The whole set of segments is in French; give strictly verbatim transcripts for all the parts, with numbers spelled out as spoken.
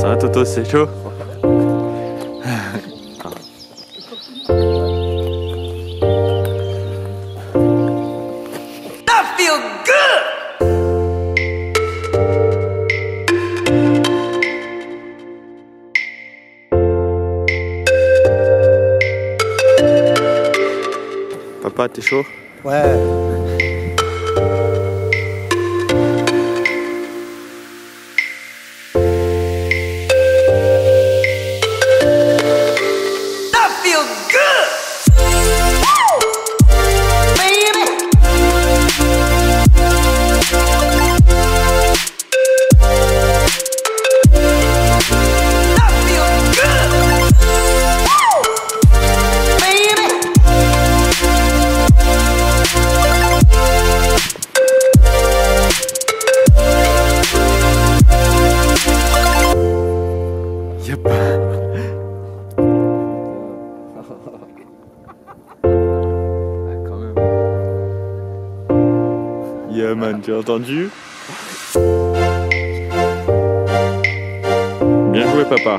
Ça va Toto, c'est chaud? Papa, t'es chaud? Ouais. Yep. Quand même. Yeah man, tu as entendu? Bien joué papa.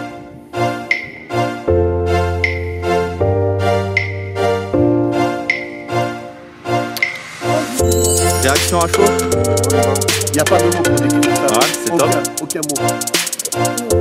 Réaction à chaud? Il n'y a pas de mots pour décrire ça. Ah, c'est top. Aucun, aucun mot.